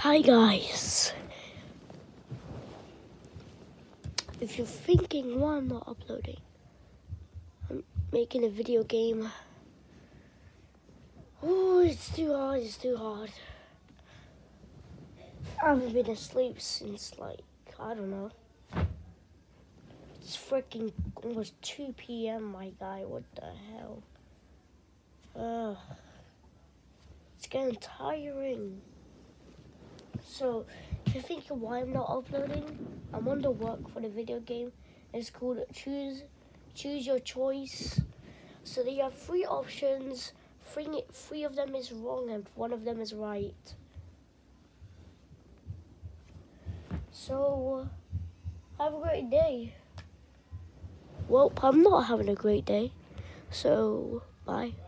Hi guys. If you're thinking why I'm not uploading, I'm making a video game. Oh, it's too hard. I haven't been asleep since I don't know. It's freaking almost 2 p.m. my guy, what the hell? It's getting tiring. So, if you're thinking why I'm not uploading, I'm on the work for the video game. It's called Choose Your Choice. So you have 3 options. Three of them is wrong and 1 of them is right. So, have a great day. Well, I'm not having a great day. So, bye.